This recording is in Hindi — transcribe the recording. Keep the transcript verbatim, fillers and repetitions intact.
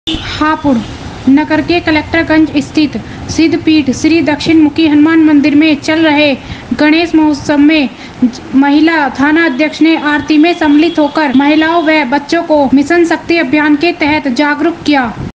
हापुड़ नगर के कलेक्टरगंज स्थित सिद्धपीठ श्री दक्षिणमुखी हनुमान मंदिर में चल रहे गणेश महोत्सव में महिला थाना अध्यक्ष ने आरती में सम्मिलित होकर महिलाओं व बच्चों को मिशन शक्ति अभियान के तहत जागरूक किया।